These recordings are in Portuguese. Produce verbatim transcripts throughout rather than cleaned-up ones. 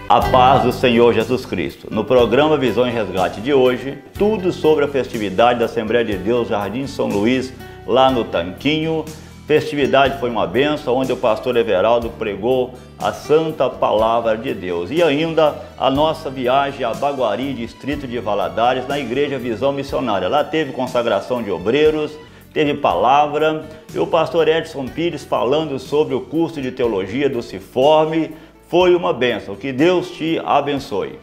A paz do Senhor Jesus Cristo. No programa Visão e Resgate de hoje, tudo sobre a festividade da Assembleia de Deus Jardim São Luís, lá no Tanquinho. Festividade foi uma bênção, onde o pastor Everaldo pregou a santa palavra de Deus. E ainda a nossa viagem a Baguari, distrito de Valadares, na Igreja Visão Missionária. Lá teve consagração de obreiros, teve palavra, e o pastor Edson Pires falando sobre o curso de teologia do Ciforme. Foi uma bênção. Que Deus te abençoe.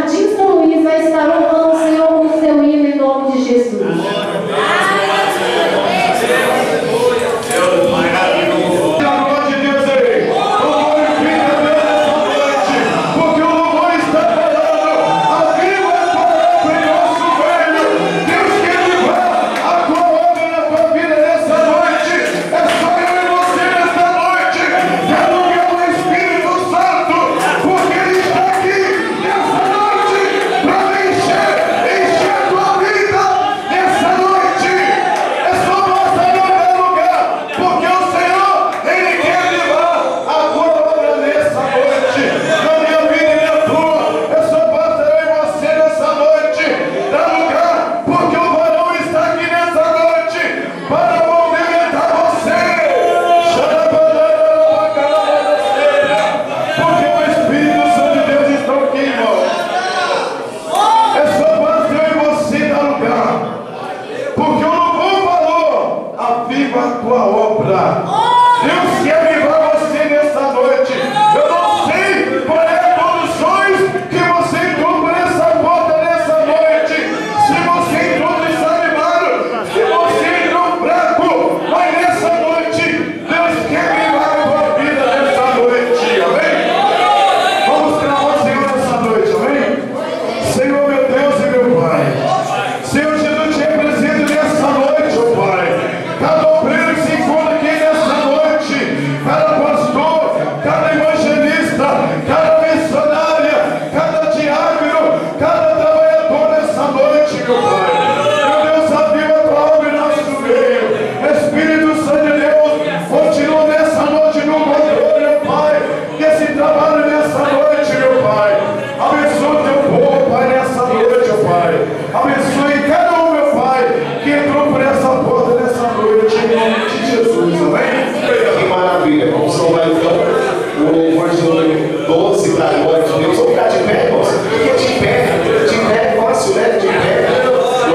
Jardim São Luís vai estar honrando o Senhor com o seu hino em nome de Jesus. Doce para a glória de Deus. Vamos ficar de pé, irmãos. Porque de pé, de pé é fácil, né? De pé.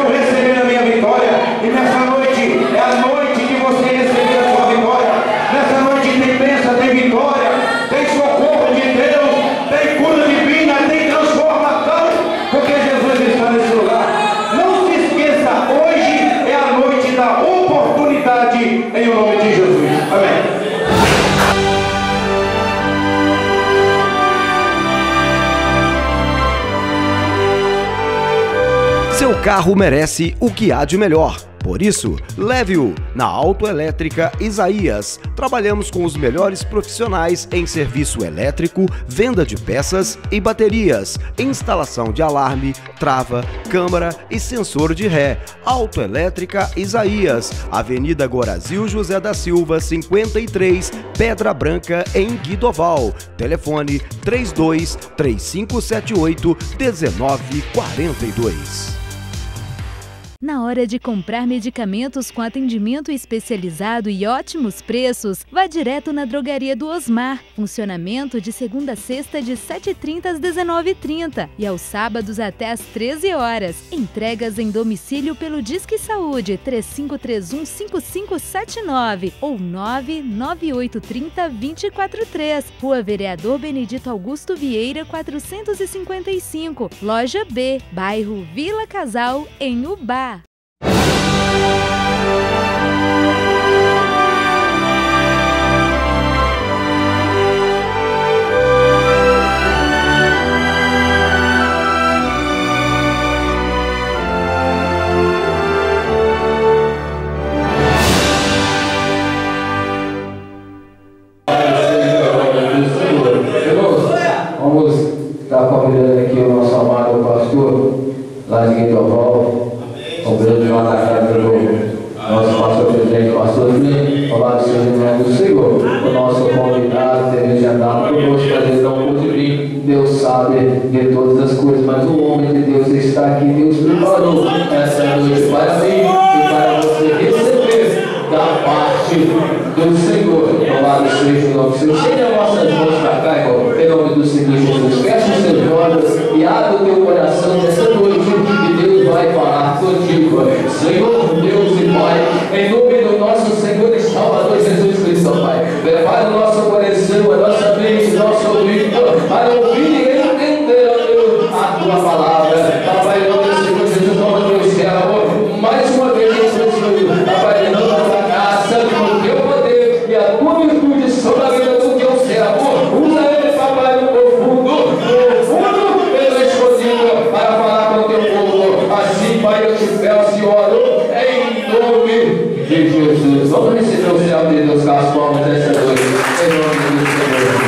eu receber a minha vitória. E nessa noite é a noite de você receber a sua vitória. Nessa noite tem bênção, tem vitória, tem socorro de Deus, tem cura divina, tem transformação, porque Jesus está nesse lugar. Não se esqueça, hoje é a noite da oportunidade, em o nome de Jesus. Amém. Seu carro merece o que há de melhor. Por isso, leve-o na Autoelétrica Isaías. Trabalhamos com os melhores profissionais em serviço elétrico, venda de peças e baterias, instalação de alarme, trava, câmara e sensor de ré. Autoelétrica Isaías, Avenida Gorazil José da Silva, cinquenta e três, Pedra Branca, em Guidoval. Telefone três dois três cinco sete oito um nove quatro dois. Na hora de comprar medicamentos com atendimento especializado e ótimos preços, vá direto na Drogaria do Osmar. Funcionamento de segunda a sexta de sete e trinta às dezenove e trinta e aos sábados até às treze horas. Entregas em domicílio pelo Disque Saúde três cinco três um cinco cinco sete nove ou nove nove oito três zero dois quatro três. Rua Vereador Benedito Augusto Vieira quatrocentos e cinquenta e cinco, Loja B, bairro Vila Casal, em Ubá. Vamos estar convidando aqui o nosso amado pastor, lá de Guidoval, convidando de uma casa pelo nosso pastor presidente, pastor Felipe, falar do Senhor em nome do Senhor. O nosso convidado teve de andar conosco, mas ele não pôde vir. Deus sabe de todas as coisas, mas o homem de Deus está aqui. Deus preparou essa noite para mim e para você receber da parte do Senhor. Louvado seja o nome do Senhor. Chegue as nossas mãos para cá, irmão, em nome do Senhor Jesus. Feche os seus olhos e abre o teu coração nessa noite, e Deus vai falar contigo. Senhor, Deus e Pai, em nome do nosso Senhor e Salvador Jesus Cristo, Pai, prepara o nosso coração, a nossa mente, nosso ouvido, para ouvir e entender, ó Deus, a tua palavra. Papai, em nome do Senhor Jesus, toma teu servo, mais uma vez, Jesus, Papai, em nome da graça, com teu poder e a tua virtude sobre a vida do teu servo. Usa ele, Papai, no profundo, no profundo, pelo escondido, para falar com o teu povo. Assim, Pai, eu te peço e oro, em nome de Jesus. Vamos receber o céu de Deus com as palmas dessa noite, em nome do Senhor.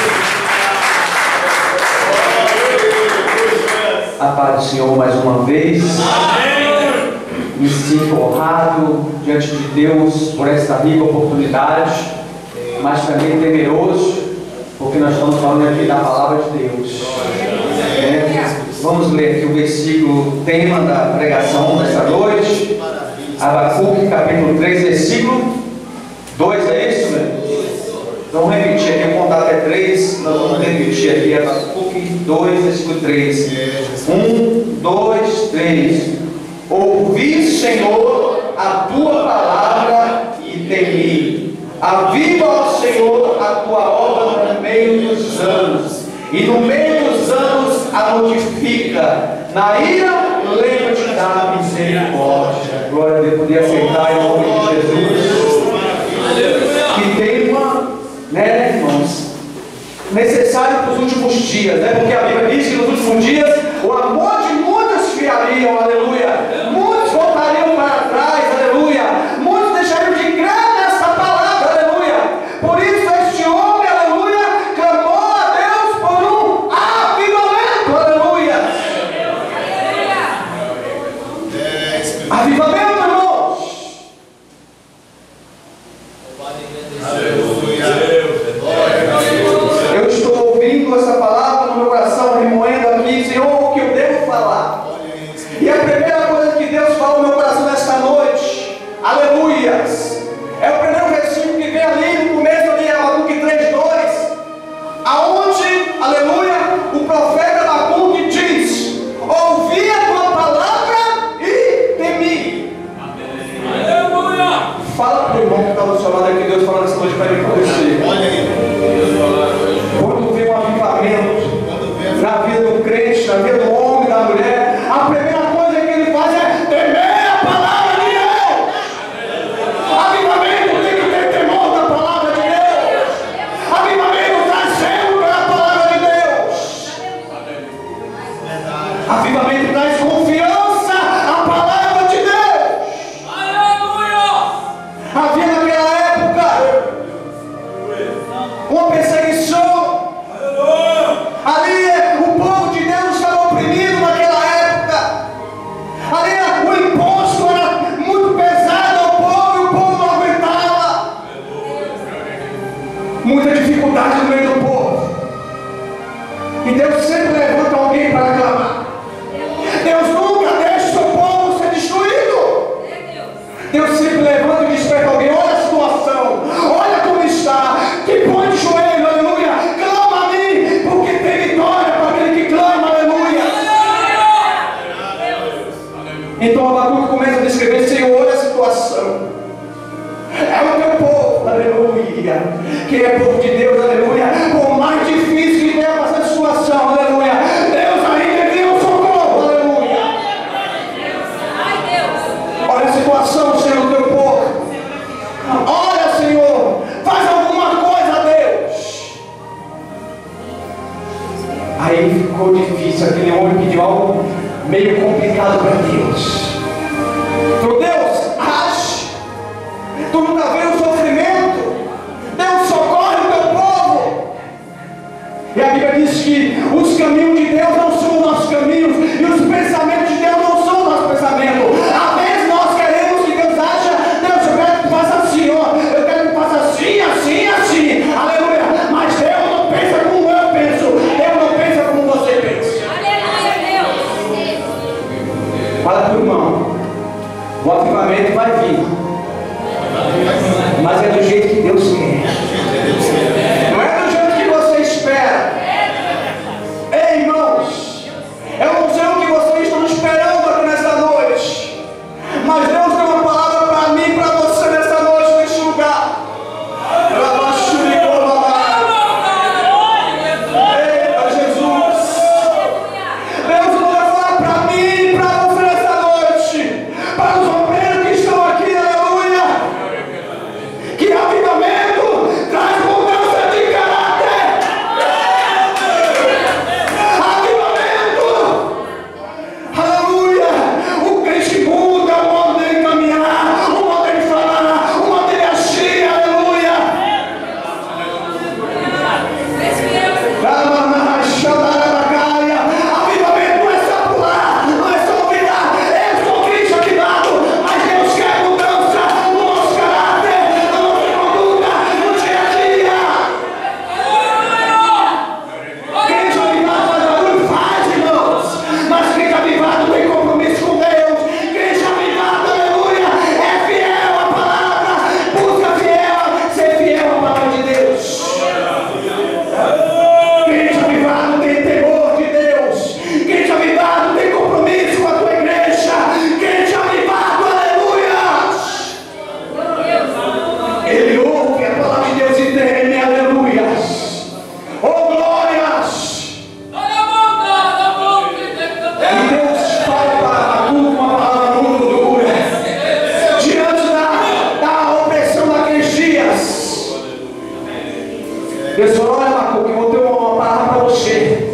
A paz do Senhor mais uma vez. Me sinto honrado diante de Deus por esta rica oportunidade, mas também temeroso, porque nós estamos falando aqui da palavra de Deus. É, vamos ler aqui o versículo tema da pregação desta noite. Abacuque, capítulo três, versículo dois, é isso, né? Então vamos repetir aqui, vou contar até três, nós vamos repetir aqui Abacuque dois, versículo três. um, dois, três. Ouvi, Senhor, a tua palavra e temi. Aviva, ó Senhor, a tua obra no meio dos anos, e no meio dos anos a notifica. Na ira, lembra-te da misericórdia. Glória a Deus, poder aceitar em nome de Jesus. Que tem uma, né, irmãos, necessário para os últimos dias, né? Porque a Bíblia diz que nos últimos dias o amor de muitos fiariam, aleluia. Muitos voltariam para trás, aleluia. Muitos deixariam de crer nessa palavra, aleluia. Por isso este homem, aleluia, clamou a Deus por um avivamento, aleluia. Avivamento, irmãos. Eu estou ouvindo essa palavra no meu coração, remoendo aqui, Senhor, o que eu devo falar. E a primeira coisa que Deus fala no meu coração nesta noite, aleluias, é o primeiro versículo que vem ali no começo ali, Abacuque três, dois, aonde, aleluia, o profeta Abacuque diz: ouvi a tua palavra e se levanta e desperta alguém. Olha a situação, olha como está. Que põe de joelho, aleluia. Clama a mim, porque tem vitória para aquele que clama, aleluia. Então Abacuque começa a descrever: Senhor, olha a situação. É o teu povo, aleluia. Que é povo de Deus, aleluia. Por mais difícil que tenha essa situação, aleluia, Deus ainda envia um socorro, aleluia. Olha a situação, Senhor, do teu povo. Olha, Senhor, faz alguma coisa, Deus. Aí ficou difícil. Aquele homem pediu algo meio complicado para Deus. Então, Deus, age. Tu nunca vê o sofrimento. Deus socorre o teu povo. E a Bíblia diz que os caminhos de Deus não são os nossos caminhos, e os pensamentos de Deus não são os nossos pensamentos. Às vezes nós queremos que Deus acha: Deus, eu quero que tu faça assim, ó, eu quero que tu faça assim, assim, assim, aleluia. Mas Deus não pensa como eu penso, Deus não pensa como você pensa. Aleluia, Deus. Fala pro irmão: o avivamento vai vir, mas é do jeito que Deus quer, não é do jeito que você espera. Ei, irmãos, eu não sei o que vocês estão esperando aqui nessa noite, mas Deus tem uma palavra para mim e para você nessa noite, nesse lugar. Eita, Jesus! Deus não vai falar para mim e para você nessa noite, para os obreiros que estão aqui, aleluia, que avivamento traz mudança de caráter. Avivamento, aleluia. O crente muda o modo dele caminhar, o modo dele falar, o modo dele agir, aleluia. Avivamento não é só pular, não é só virar. Eu sou Cristo avivado, mas Deus quer mudança no nosso caráter, na nossa conduta, no dia a dia. Crente avivado faz barulho? Faz, irmãos. Mas crente avivado tem compromisso com Deus. Crente avivado, aleluia, é fiel à palavra. Busca fiel, ser fiel à palavra de Deus. Crente avivado tem temor de Deus. Crente avivado tem compromisso com a tua igreja. Crente avivado, aleluia, ele ouve a palavra de Deus e teme, aleluia. Oh, glórias! E Deus fala para Abacuque uma palavra muito dura diante da, da opressão daqueles dias. Deus falou: olha, Abacuque, eu vou ter uma palavra para você.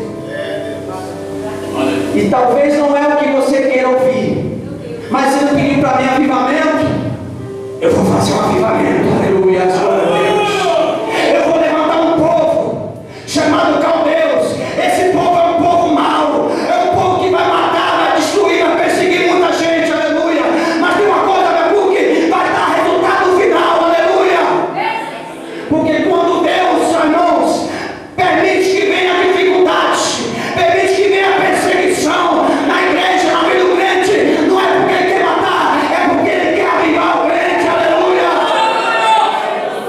E talvez não é o que você queira ouvir, mas se não pedir para mim avivamento, eu vou fazer um avivamento, aleluia, glória a Deus. Eu vou levantar um povo chamado Caldeus. Esse povo é um povo mau, é um povo que vai matar, vai destruir, vai perseguir muita gente, aleluia. Mas tem uma coisa, Abacuque, vai dar resultado final, aleluia. Porque quando Deus, irmãos, permite que venha a dificuldade, permite que venha a perseguição na igreja, na vida do crente, não é porque ele quer matar, é porque ele quer avivar o crente, aleluia.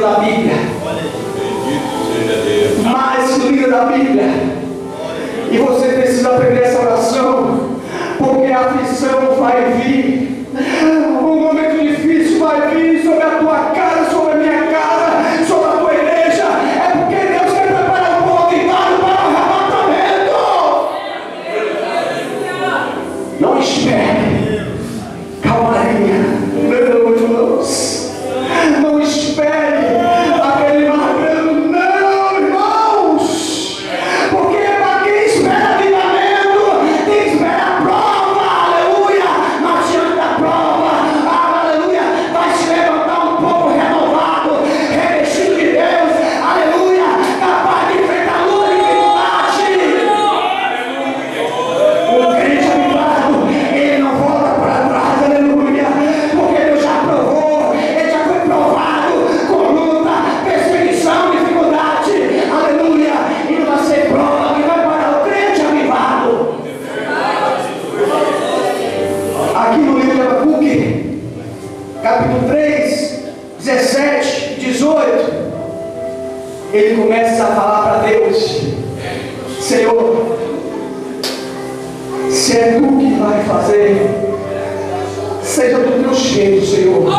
livro da Bíblia. Mais que o livro da Bíblia. E você precisa aprender essa oração, porque a aflição vai vir. Um momento difícil vai vir sobre a tua cara, sobre a minha cara, sobre a tua igreja. É porque Deus quer preparar o povo avivado para o arrebatamento. Não espere. Calmaria. Não, irmãos. Não espere aquele magrão. Não, irmãos. Porque para quem espera avivamento, tem que esperar prova. Aleluia. Mas diante da prova, aleluia, vai se levantar um povo renovado, revestido de Deus. Aleluia. Capaz de enfrentar luta e dificuldade. O crente avivado, ele não volta para trás. Aleluia. Porque Deus já provou. Ele já foi provado com luta, perseguição, dificuldade. Aleluia. E não vai ser prova que vai parar o crente avivado. Aqui no livro de Abacuque, capítulo três, dezessete, dezoito, ele começa a falar para Deus: Senhor, se é tu que vai fazer, seja do teu jeito, Senhor.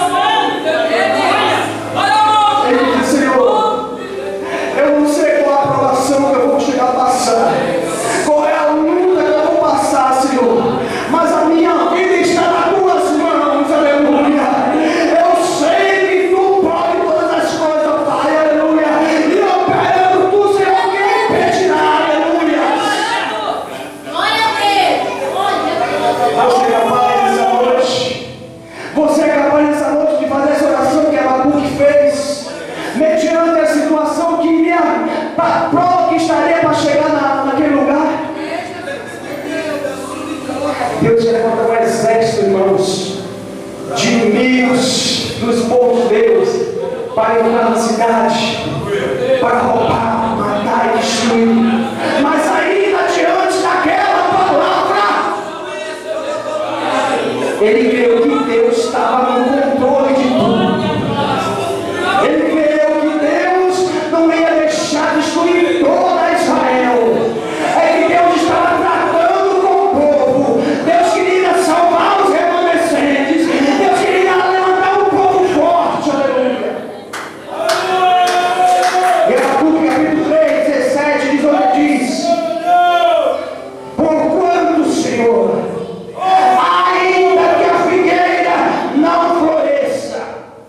Ele diz: Senhor, eu não sei qual a aprovação que eu vou chegar a passar, qual é a luta que eu vou passar, Senhor, mas a minha vida está nas tuas mãos. Aleluia. Eu sei que tu pode todas as coisas, Pai. Aleluia. E operando tu, Senhor, quem impedirá? Aleluia. Você é capaz nessa noite? Você é capaz nessa noite de fazer essa oração que Abacuque fez, mediante a situação que iria, a prova que estaria para chegar na, naquele lugar? Deus levanta um exército, irmãos, de inimigos dos povos de Deus, para entrar na cidade, para roubar, matar e destruir. Mas ainda diante daquela palavra, ele creu que Deus estava no controle de tudo. Ele creu que Deus não ia deixar destruir toda Israel. É que Deus estava tratando com o povo. Deus queria salvar os remanescentes. Deus queria levantar um povo forte. Aleluia. E Abacuque capítulo três, dezessete, dezoito diz: porquanto, Senhor, ainda que a figueira não floresça,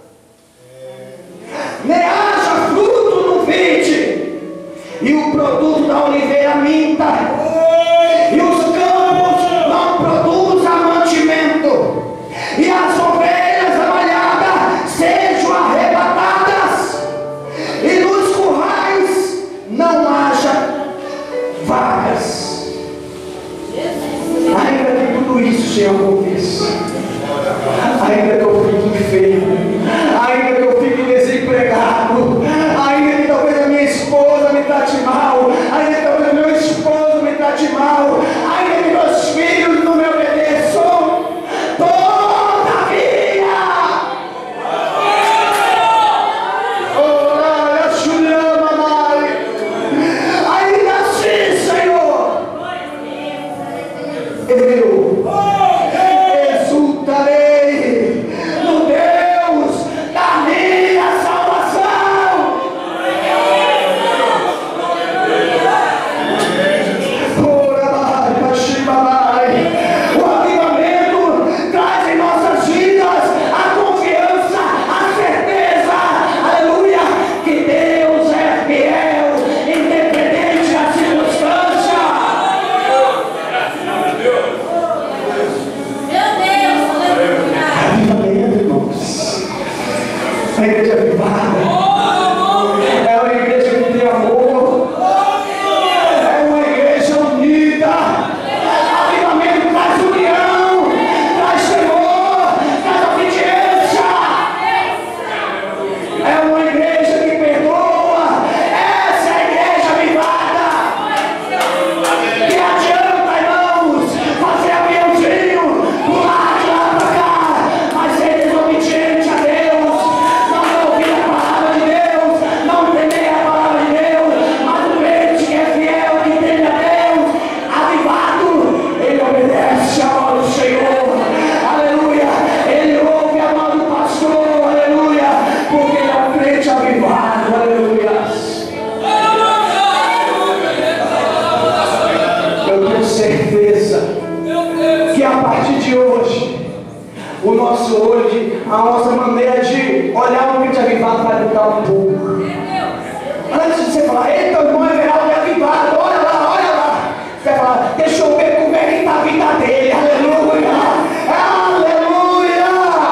nem haja fruto no vide, e o produto da oliveira minta, e os campos não produzam mantimento, e as ovelhas amalhadas sejam arrebatadas, e nos currais não haja vagas. Ainda que tudo isso, Senhor, aconteça, ainda que eu fique enfermo, ainda que eu fique desempregado, ainda que talvez a minha esposa me trate mal, ainda que talvez o meu esposo me trate mal, ainda que meus filhos não me obedeçam, todavia, ora, chulama, mãe, ainda assim, Senhor, eu exultarei no Deus da minha salvação. Ora, vai, baixinha, vai. O avivamento traz em nossas vidas a confiança, a certeza, aleluia, que Deus é fiel, independente da circunstância. Avivamento, irmãos. A igreja avivada é uma igreja que tem amor, é uma igreja unida. Avivamento traz união, traz temor, traz obediência. É uma igreja que perdoa. Essa é a igreja avivada. Que adianta, irmãos, fazer aviãozinho, pular de lá para cá, mas ser desobediente a Deus, não ouvir a palavra avivado vai mudar um pouco. Antes de você falar, eita, o irmão Everaldo é avivado, olha lá, olha lá. Você vai falar, deixa eu ver como é que está a vida dele, aleluia, aleluia.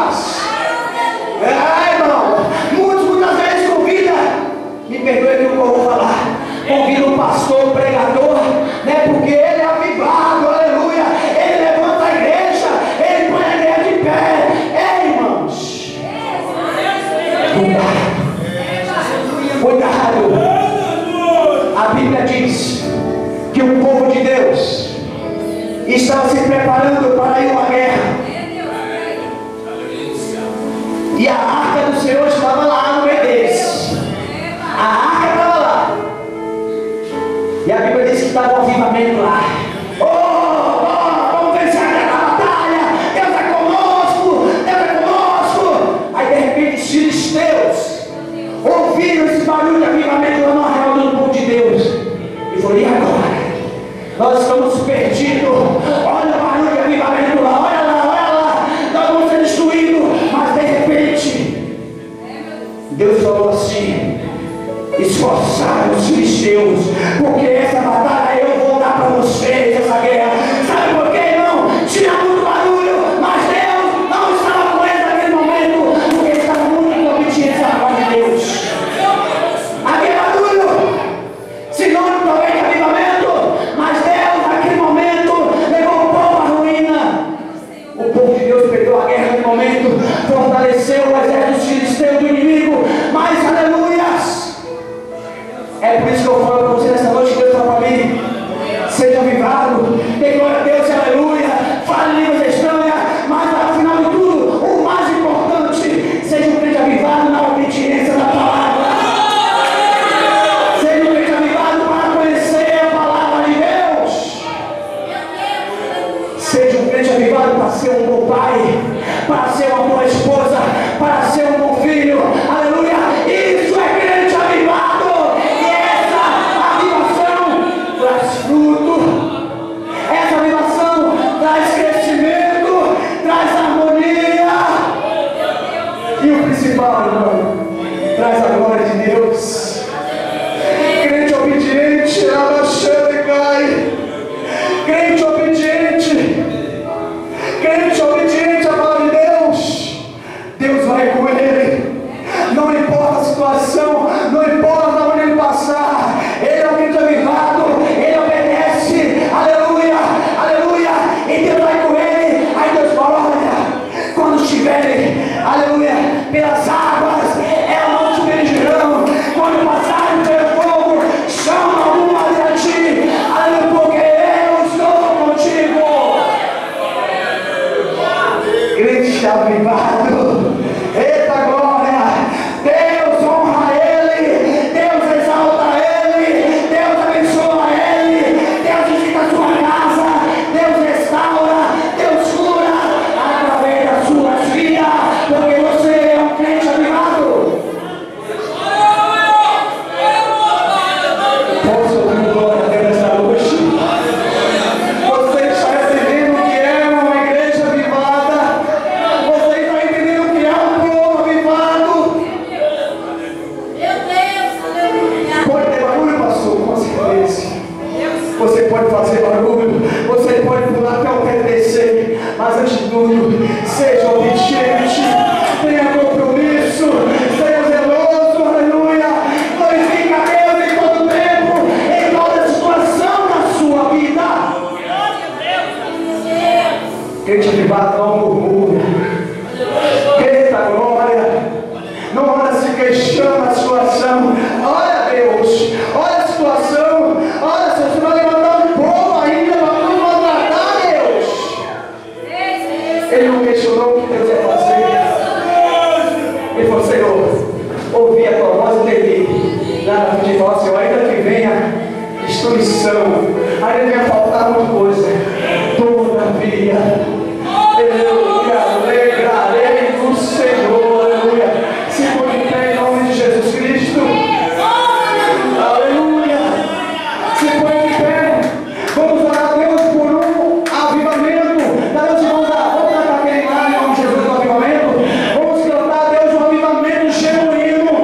É, irmão, muitos, muitas vezes convida, me perdoe aquilo que eu vou falar, convida um pastor, um pregador, né, porque ele é avivado, aleluia, ele levanta a igreja, ele põe a igreja de pé. É, irmãos, cuidado, cuidado. A Bíblia diz que o povo de Deus estava se preparando para ir a uma guerra. E a arca do Senhor estava lá no meio deles. A arca estava lá. E a Bíblia diz que estava um avivamento lá. Oh, oh, vamos vencer a batalha. Deus é conosco, Deus é conosco. Aí de repente os filisteus ouviram esse barulho de avivamento lá no arraial do povo de Deus. E falou, e agora? Nós estamos perdidos. Olha o barulho de avivamento lá, olha lá, olha lá. Nós vamos ser destruídos. Mas de repente, Deus falou assim, esforçaram os filisteus, porque essa batalha eu vou dar para vocês, essa guerra. Sabe por quê, irmão? Tinha muito barulho, mas Deus não estava com eles naquele momento, porque ele estava muito em obediência à palavra de Deus. Havia barulho, sinônimo também de avivamento, mas Deus naquele momento levou o povo à ruína. O povo de Deus perdeu a guerra naquele momento, fortaleceu o exército filisteu do inimigo, mas aleluias. É por isso que eu falo para você nessa noite, Deus fala para mim, seja avivado, dê glória a Deus, aleluia, fale línguas estranhas, mas ao final de tudo, o mais importante, seja um crente avivado na obediência da palavra. Seja um crente avivado para conhecer a palavra de Deus. Seja um crente avivado para ser um bom pai, para ser uma boa esposa, para ser um bom filho, aleluia. Isso é crente avivado. Traz fruto, essa avivação traz crescimento, traz harmonia, e o principal, irmão, traz a glória de Deus. Crente obediente, abaixando e cai. Crente obediente, crente obediente à palavra de Deus, Deus vai com ele. Não importa a situação, não importa onde ele passar, ele é um crente avivado. Ele obedece, aleluia, aleluia, e Deus vai com ele. Aí Deus fala, olha, quando estiverem, aleluia, pelas águas, elas não submergirão. Quando passarem pelo fogo, chama uma a ti, aleluia, porque eu estou contigo. Crente avivado, eita glória, Deus honra ele, Deus exalta ele, Deus abençoa ele, Deus visita a sua casa, Deus restaura, Deus cura através das suas vidas, porque você é um crente avivado. Posso ouvir glória a Deus nesta noite? Você está entendendo que é uma igreja avivada? Você está entendendo que é um povo avivado? Pode ter barulho, pastor? Com certeza. Você pode fazer barulho, você pode pular até o pé descer, mas antes de tudo, seja obediente, tenha compromisso, seja zeloso, aleluia. Glorifique a Deus em todo tempo, em toda situação da sua vida. Crente avivado não murmura. Eita glória, não anda se queixando a situação. Olha Deus, olha a situação, olha, se você vai levantar um povo ainda, vai maltratar Deus. Ele não questionou o que Deus ia fazer. Ele falou, Senhor, ouvi a tua voz e entendi. Lá na frente de nós, Senhor, ainda que venha destruição, ainda que venha faltar muita coisa, todavia, eu me alegrarei no Senhor, aleluia. Se for de pé em nome de Jesus Cristo, aleluia. Se for de pé, vamos orar a Deus por um avivamento. Dá os irmãos da vamos cantar aquele lá em nome de Jesus, um avivamento. Vamos cantar a Deus um avivamento genuíno.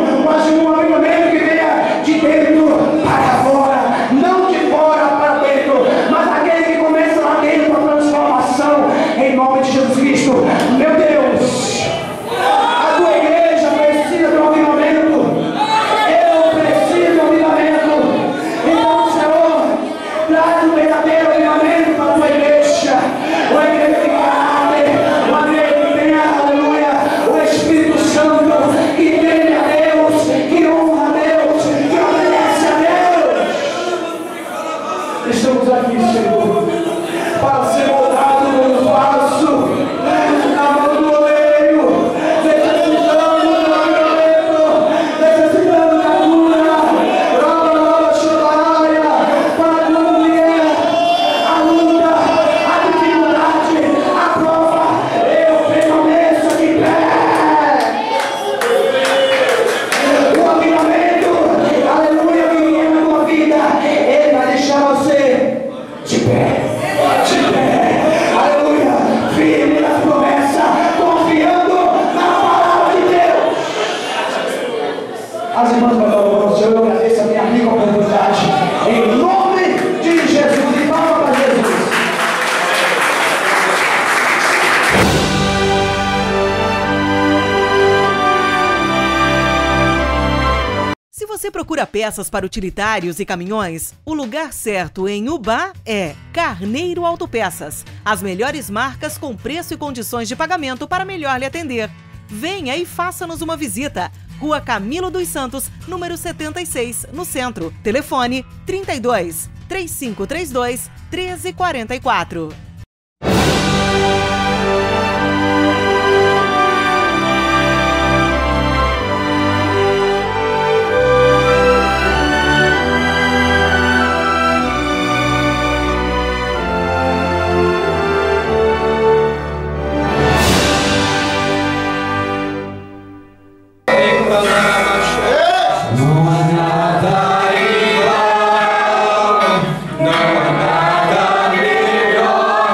As irmãs vão louvar o Senhor, eu agradeço a minha rica oportunidade. Em nome de Jesus, e palma para Jesus. Se você procura peças para utilitários e caminhões, o lugar certo em Ubá é Carneiro Autopeças. As melhores marcas com preço e condições de pagamento para melhor lhe atender. Venha e faça-nos uma visita. Rua Camilo dos Santos, número setenta e seis, no centro. Telefone trinta e dois, três cinco três dois, treze quarenta e quatro. Não há nada melhor.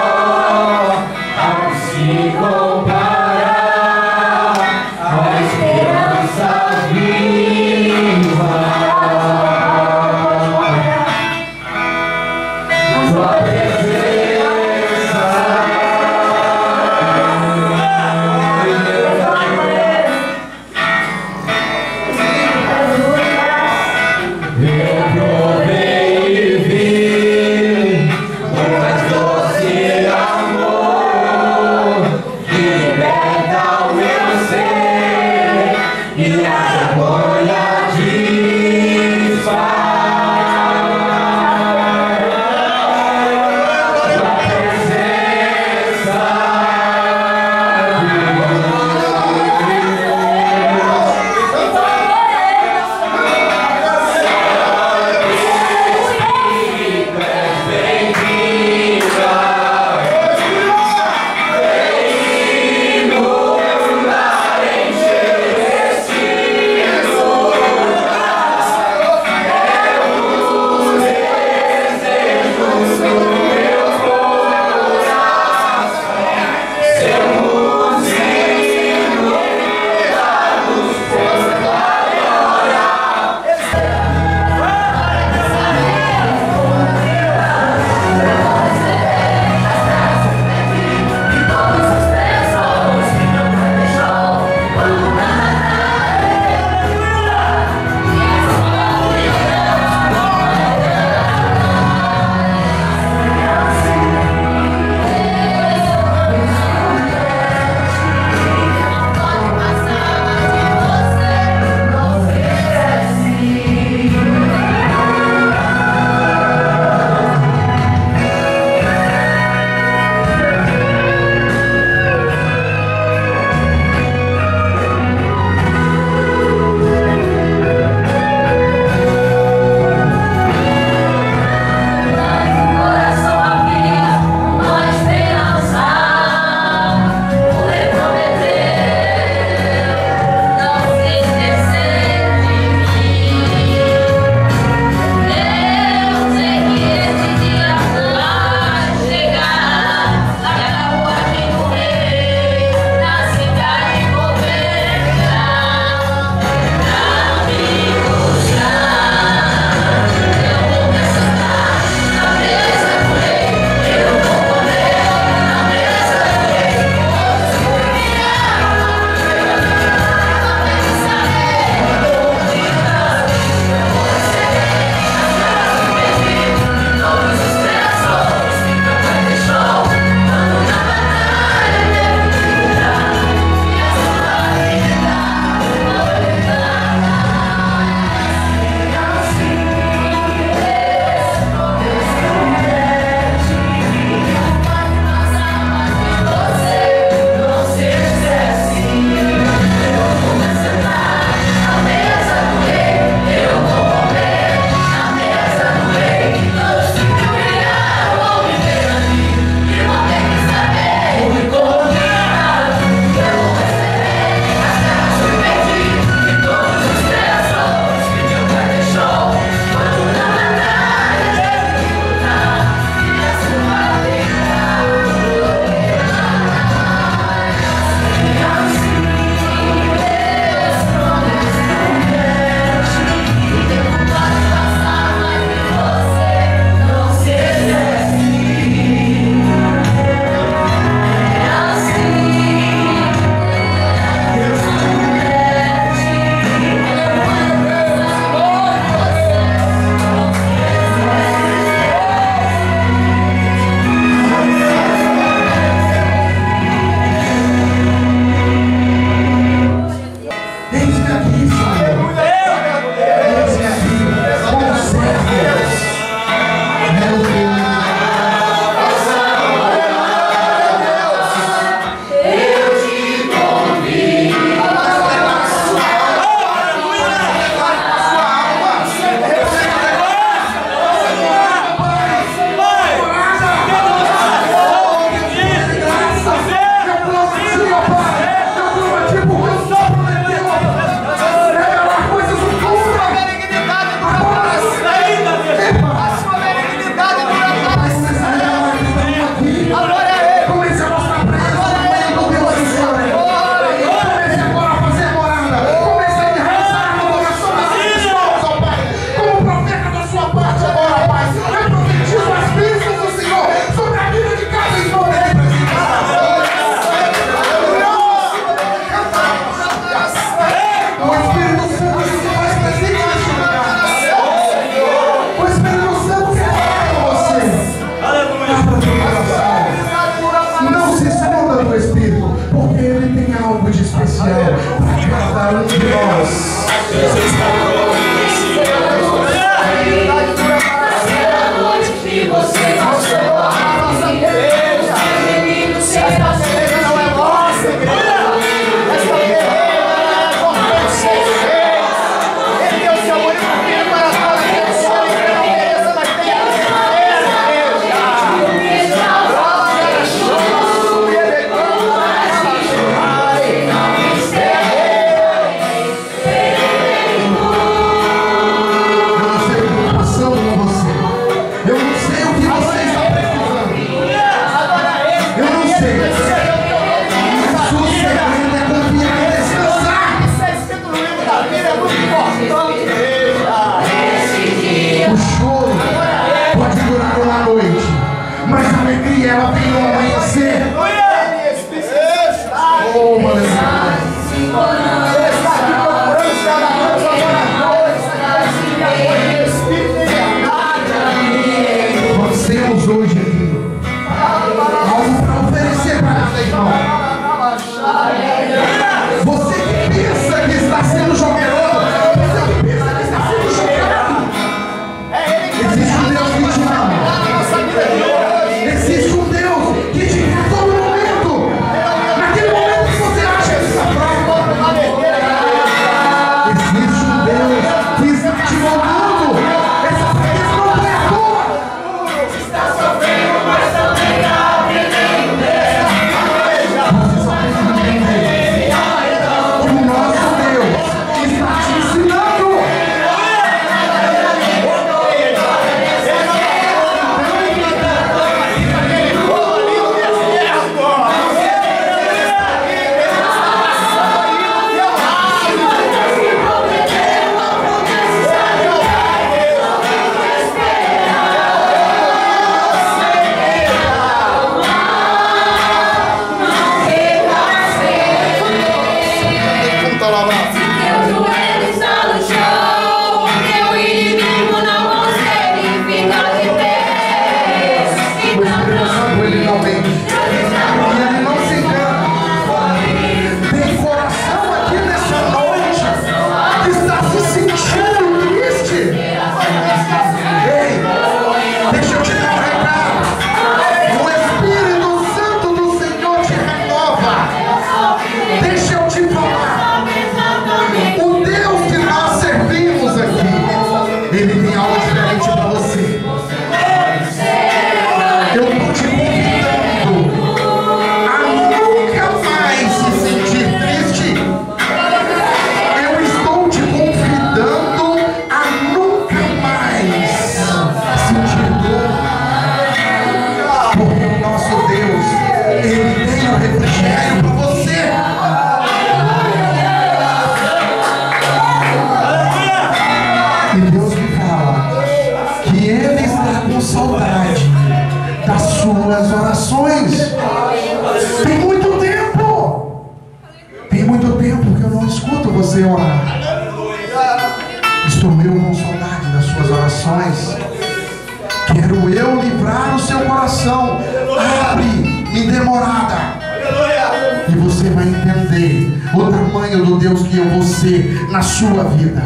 pelas orações. Tem muito tempo. Tem muito tempo que eu não escuto você orar. Estou eu com saudade das suas orações. Quero eu livrar o seu coração. Abre, endemorada. E você vai entender o tamanho do Deus que eu vou ser na sua vida.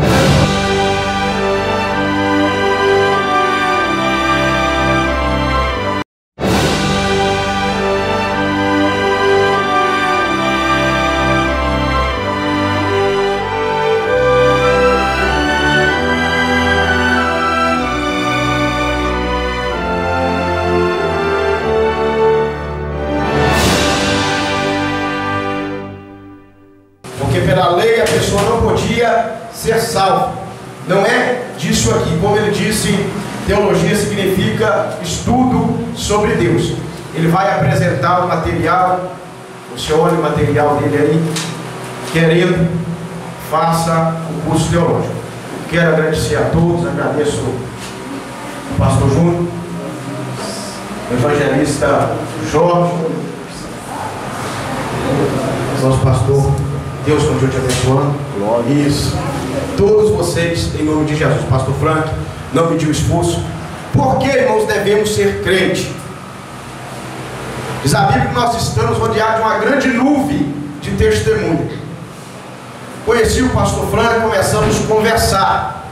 Ser salvo. Não é disso aqui. Como ele disse, teologia significa estudo sobre Deus. Ele vai apresentar o material. Você olha o material dele aí. Querendo, faça o curso teológico. Quero agradecer a todos. Agradeço o pastor Júnior, o evangelista Jorge, nosso pastor. Deus continue te abençoando. Isso. Todos vocês, em nome de Jesus. Pastor Frank, não mediu esforço. Por que, irmãos, devemos ser crentes? Diz a Bíblia que nós estamos rodeados de uma grande nuvem de testemunha. Conheci o pastor Frank, começamos a conversar.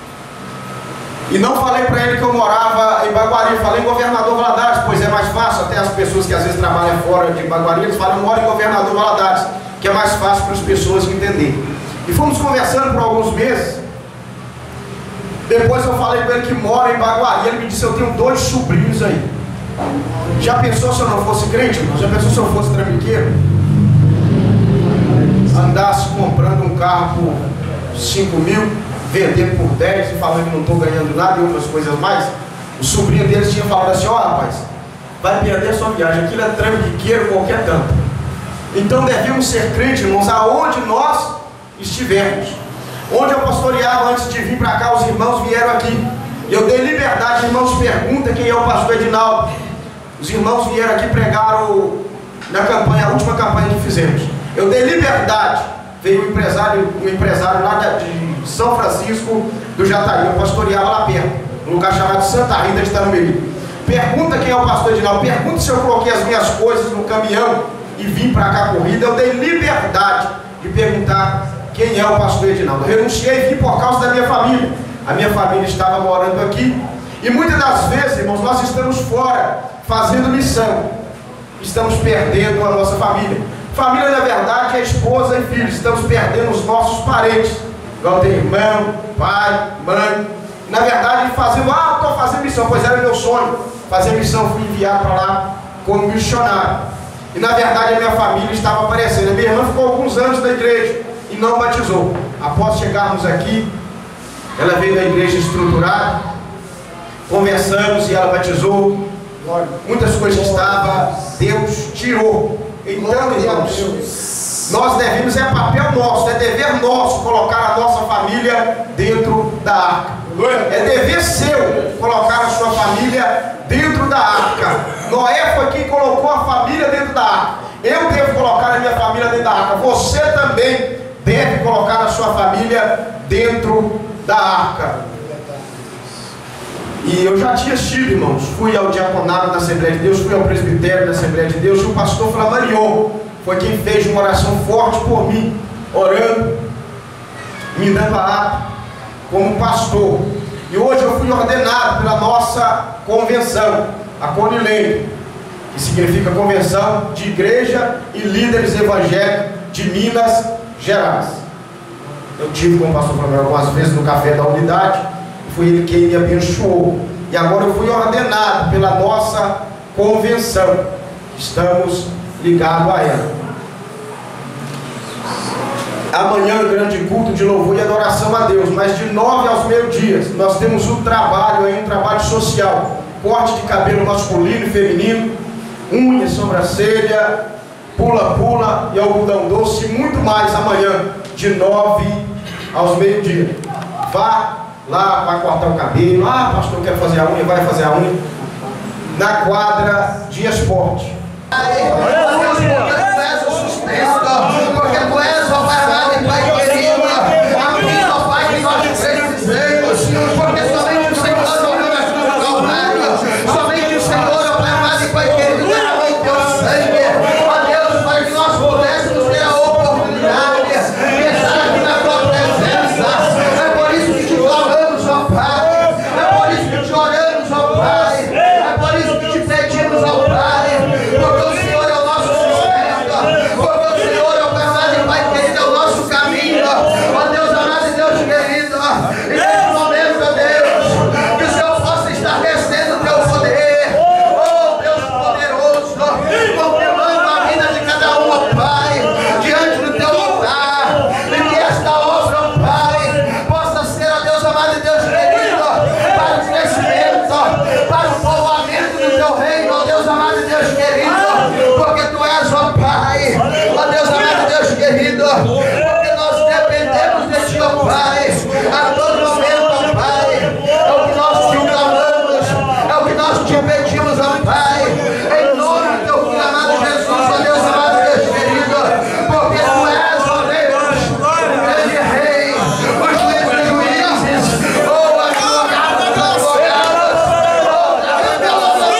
E não falei para ele que eu morava em Baguari, falei em Governador Valadares, pois é mais fácil, até as pessoas que às vezes trabalham fora de Baguari, eles falam, eu moro em Governador Valadares, que é mais fácil para as pessoas entenderem. E fomos conversando por alguns meses. Depois eu falei para ele que mora em Baguari. Ele me disse, eu tenho dois sobrinhos aí. Já pensou se eu não fosse crente? Já pensou se eu fosse trambiqueiro? Andasse comprando um carro por cinco mil, vendendo por dez e falando que não estou ganhando nada e outras coisas mais. O sobrinho deles tinha falado assim, ó oh, rapaz, vai perder a sua viagem, aquilo é trambiqueiro qualquer tanto. Então devemos ser crentes, irmãos, aonde nós estivermos. Onde eu pastoreava antes de vir para cá, os irmãos vieram aqui. Eu dei liberdade, irmãos perguntam quem é o pastor Edinaldo. Os irmãos vieram aqui, pregaram na campanha, a última campanha que fizemos. Eu dei liberdade. Veio um empresário, um empresário lá de São Francisco do Jataí. Eu pastoreava lá perto, um lugar chamado Santa Rita de Tarameri. Pergunta quem é o pastor Edinaldo. Pergunta se eu coloquei as minhas coisas no caminhão e vim para cá corrida. Eu dei liberdade de perguntar quem é o pastor Edinaldo. Eu renunciei e vim por causa da minha família. A minha família estava morando aqui. E muitas das vezes, irmãos, nós estamos fora, fazendo missão. Estamos perdendo a nossa família. Família, na verdade, é esposa e filhos. Estamos perdendo os nossos parentes. Igual ter irmão, pai, mãe. Na verdade, fazendo, ah, estou fazendo missão. Pois era meu sonho. Fazer missão, fui enviado para lá como missionário. E na verdade, a minha família estava aparecendo. A minha irmã ficou alguns anos na igreja e não batizou. Após chegarmos aqui, ela veio da igreja estruturada, conversamos e ela batizou. Muitas coisas que estavam, Deus tirou. Então, irmãos, nós devemos, é papel nosso, é dever nosso colocar a nossa família dentro da arca. É dever seu colocar a sua família dentro da arca. Noé foi quem colocou a família dentro da arca. Eu devo colocar a minha família dentro da arca. Você também deve colocar a sua família dentro da arca. E eu já tinha assistido, irmãos. Fui ao diaconato da Assembleia de Deus, fui ao presbitério da Assembleia de Deus, e o pastor Flamarion foi quem fez uma oração forte por mim, orando, me dando a arca como pastor. E hoje eu fui ordenado pela nossa convenção, a Conilene, que significa Convenção de Igreja e Líderes Evangélicos de Minas Gerais. Eu tive com o pastor Flamarion algumas vezes no café da unidade. Foi ele quem me abençoou. E agora eu fui ordenado pela nossa convenção. Estamos ligados a ela. Amanhã, grande culto de louvor e adoração a Deus. Mas de nove aos meio-dias, nós temos um trabalho aí, um trabalho social. Corte de cabelo masculino e feminino, unha, sobrancelha, pula-pula e algodão doce e muito mais amanhã, de nove aos meio-dia. Vá lá, vai cortar o cabelo. Ah, pastor, quer fazer a unha, vai fazer a unha. na quadra de esporte. Deus, porque tu és o sustento, porque tu és, ó Pai amado e Pai querido, amigo, ó Pai, que nós precisamos, porque somente o Senhor morreu na cruz do Calvário, somente o Senhor, ó Pai amado e Pai querido, derramou o teu sangue, ó Deus, para que nós pudéssemos ter a oportunidade de estar aqui na tua presença. É por isso que te clamamos, ó Pai, é por isso que te oramos, ó Pai, é por isso que te pedimos, ó Pai, porque o Senhor é o nosso sustento, porque o Senhor é o Pai amado e Pai querido, é o nosso caminho, ó Deus amado e Deus querido, e nesse momento, ó Deus, que o Senhor possa estar descendo o teu poder, ó Deus poderoso, contemplando a vida de cada um, ó Pai, diante do teu altar, e que esta obra, ó Pai, possa ser, ó Deus amado e Deus querido, para o crescimento, para o povoamento do teu reino, ó Deus amado e Deus querido, porque tu és, ó Pai, ó Deus amado e Deus querido, porque nós dependemos de ti, ó Pai, a todo momento, ó Pai, é o que nós te clamamos, é o que nós te pedimos, ó Pai, em nome do teu filho amado Jesus, ó Deus amado e Deus querido, porque tu és, ó Deus, o grande rei, o juiz dos juízes, ou advogado dos advogados, ou da revelação.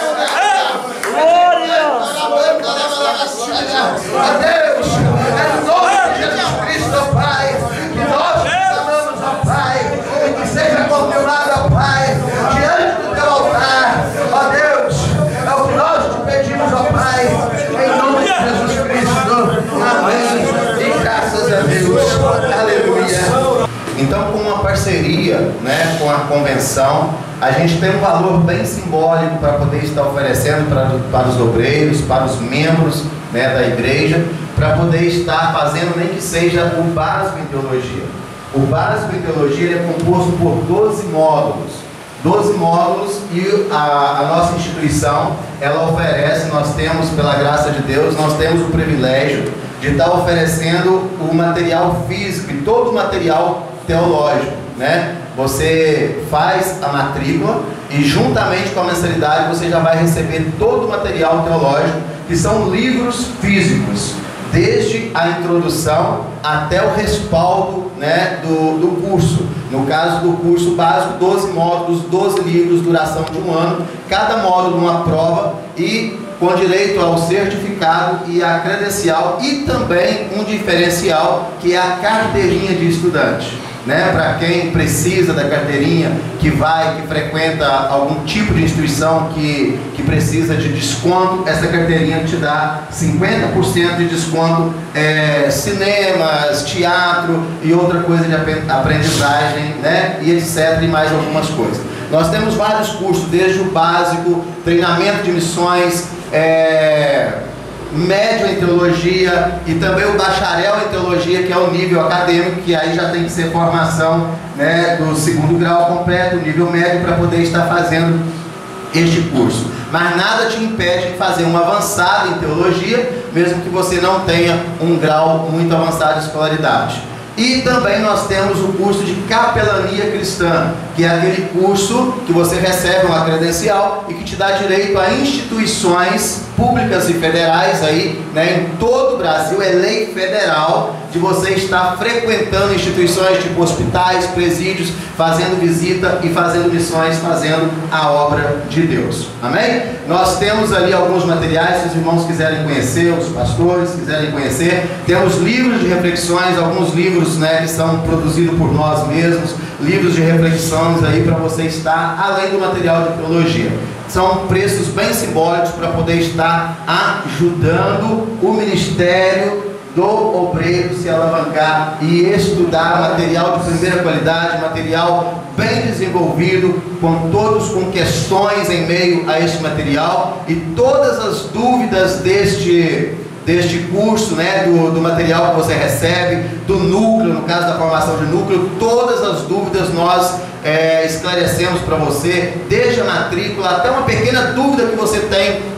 Ó Deus, é no nome de Jesus Cristo, ó Pai, que nós te clamamos, ó Pai, e que seja contemplado, ó Pai, diante do teu altar, ó Deus, é o que nós te pedimos, ó Pai, em nome de Jesus Cristo, amém, e graças a Deus, aleluia. Então, com uma parceria, né, com a convenção, a gente tem um valor bem simbólico para poder estar oferecendo para, para os obreiros, para os membros, né, da igreja, para poder estar fazendo nem que seja o básico em teologia. O básico em teologia ele é composto por doze módulos. doze módulos e a, a nossa instituição, ela oferece, nós temos, pela graça de Deus, nós temos o privilégio de estar oferecendo o material físico e todo o material teológico, né? Você faz a matrícula e juntamente com a mensalidade você já vai receber todo o material teológico, que são livros físicos, desde a introdução até o respaldo, né, do, do curso. No caso do curso básico, doze módulos, doze livros, duração de um ano, cada módulo uma prova e com direito ao certificado e a credencial e também um diferencial que é a carteirinha de estudante. Né, para quem precisa da carteirinha, que vai, que frequenta algum tipo de instituição que, que precisa de desconto, essa carteirinha te dá cinquenta por cento de desconto, é, cinemas, teatro e outra coisa de aprendizagem, né, e etc, e mais algumas coisas. Nós temos vários cursos, desde o básico, treinamento de missões, é, médio em teologia e também o bacharel em teologia, que é o nível acadêmico, que aí já tem que ser formação, né, do segundo grau completo, nível médio, para poder estar fazendo este curso. Mas nada te impede de fazer um avançado em teologia, mesmo que você não tenha um grau muito avançado de escolaridade. E também nós temos o curso de capelania cristã, que é aquele curso que você recebe uma credencial e que te dá direito a instituições públicas e federais aí, né, em todo o Brasil. É lei federal de você estar frequentando instituições tipo hospitais, presídios, fazendo visita e fazendo missões, fazendo a obra de Deus. Amém? Nós temos ali alguns materiais, se os irmãos quiserem conhecer, os pastores quiserem conhecer, temos livros de reflexões, alguns livros, né, que são produzidos por nós mesmos, livros de reflexões aí para você estar além do material de teologia. São preços bem simbólicos para poder estar ajudando o ministério do obreiro se alavancar e estudar material de primeira qualidade, material bem desenvolvido, com todos com questões em meio a este material, e todas as dúvidas deste deste curso, né, do, do material que você recebe, do núcleo, no caso da formação de núcleo, todas as dúvidas nós é, esclarecemos para você, desde a matrícula até uma pequena dúvida que você tem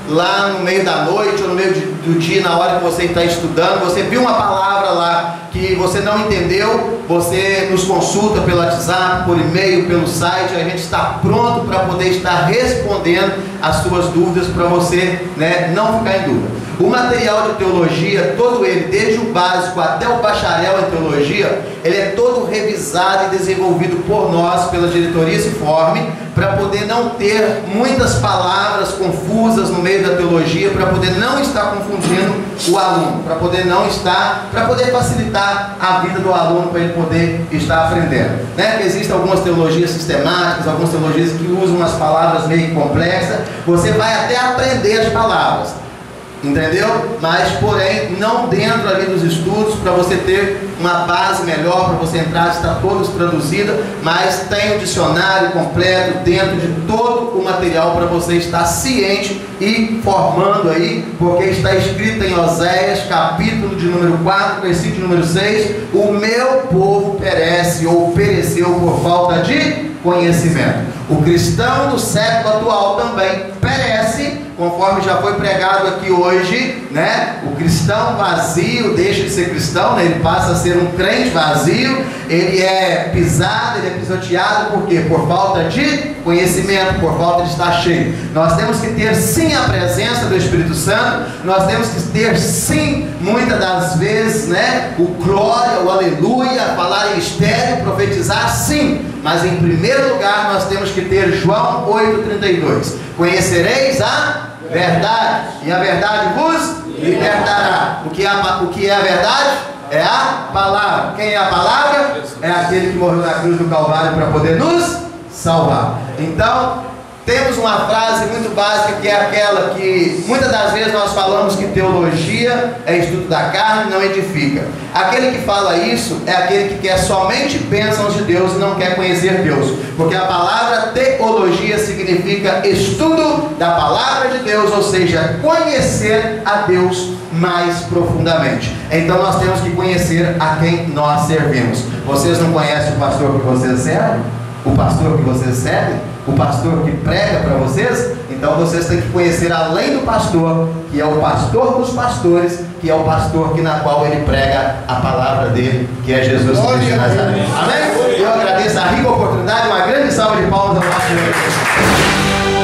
lá no meio da noite ou no meio de, do dia, na hora que você está estudando, você viu uma palavra lá que você não entendeu, você nos consulta pelo WhatsApp, por e-mail, pelo site, a gente está pronto para poder estar respondendo as suas dúvidas, para você, né, não ficar em dúvida. O material de teologia, todo ele, desde o básico até o bacharel em teologia, ele é todo revisado e desenvolvido por nós, pela diretoria Ciforme, para poder não ter muitas palavras confusas no meio da teologia, para poder não estar confundindo o aluno, para poder não estar, para poder facilitar a vida do aluno, para ele poder estar aprendendo. Né? Que existem algumas teologias sistemáticas, algumas teologias que usam umas palavras meio complexas, você vai até aprender as palavras. Entendeu? Mas, porém, não dentro ali dos estudos, para você ter uma base melhor, para você entrar, está todos traduzido, mas tem o dicionário completo dentro de todo o material para você estar ciente e formando aí, porque está escrito em Oséias, capítulo de número quatro, versículo número seis, o meu povo perece ou pereceu por falta de conhecimento. O cristão do século atual também perece, conforme já foi pregado aqui hoje, né? O cristão vazio deixa de ser cristão, né? Ele passa a ser um crente vazio, ele é pisado, ele é pisoteado, por quê? Por falta de conhecimento, por falta de estar cheio. Nós temos que ter sim a presença do Espírito Santo, nós temos que ter sim, muitas das vezes, né? O glória, o aleluia, falar em mistério, profetizar sim, mas em primeiro lugar nós temos que ter João oito, trinta e dois. Conhecereis a verdade, e a verdade vos libertará. O que é a, o que é a verdade? É a palavra. Quem é a palavra? É aquele que morreu na cruz do Calvário para poder nos salvar. Então, temos uma frase muito básica, que é aquela que muitas das vezes nós falamos que teologia é estudo da carne, não edifica. Aquele que fala isso é aquele que quer somente bênçãos de Deus e não quer conhecer Deus, porque a palavra teologia significa estudo da palavra de Deus, ou seja, conhecer a Deus mais profundamente. Então nós temos que conhecer a quem nós servimos. Vocês não conhecem o pastor que vocês servem? O pastor que vocês servem? O pastor que prega para vocês? Então vocês têm que conhecer além do pastor, que é o pastor dos pastores, que é o pastor que, na qual ele prega a palavra dele, que é Jesus Cristo de Nazaré. Amém? Eu agradeço a rica oportunidade, uma grande salva de palmas ao nosso Senhor.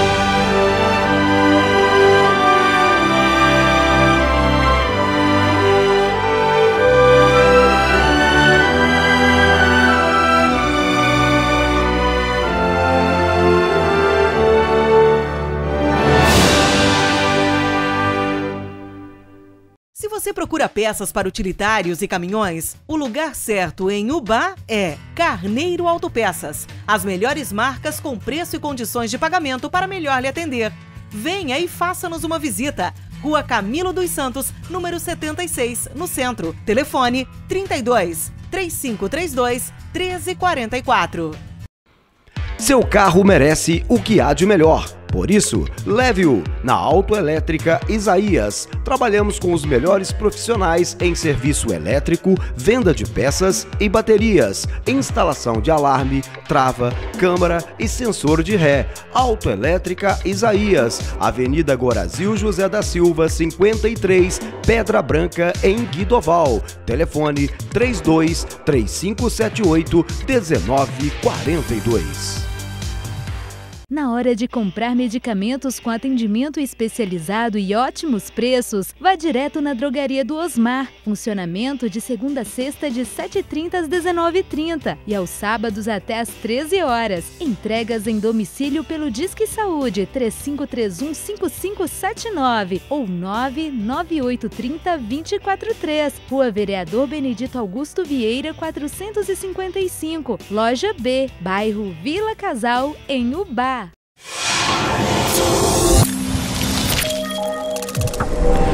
Se você procura peças para utilitários e caminhões, o lugar certo em Ubá é Carneiro Autopeças. As melhores marcas com preço e condições de pagamento para melhor lhe atender. Venha e faça-nos uma visita. Rua Camilo dos Santos, número setenta e seis, no centro. Telefone trinta e dois, três cinco três dois, treze quarenta e quatro. Seu carro merece o que há de melhor. Por isso, leve-o na Autoelétrica Isaías. Trabalhamos com os melhores profissionais em serviço elétrico, venda de peças e baterias, instalação de alarme, trava, câmara e sensor de ré. Autoelétrica Isaías, Avenida Gorazil José da Silva, cinquenta e três, Pedra Branca, em Guidoval. Telefone três dois, três cinco sete oito, um nove quatro dois. Na hora de comprar medicamentos com atendimento especializado e ótimos preços, vá direto na Drogaria do Osmar. Funcionamento de segunda a sexta de sete e trinta às dezenove e trinta e aos sábados até às treze horas. Entregas em domicílio pelo Disque Saúde três cinco três um, cinco cinco sete nove ou nove nove oito três zero, dois quatro três. Rua Vereador Benedito Augusto Vieira, quatrocentos e cinquenta e cinco. Loja B, bairro Vila Casal, em Ubá. You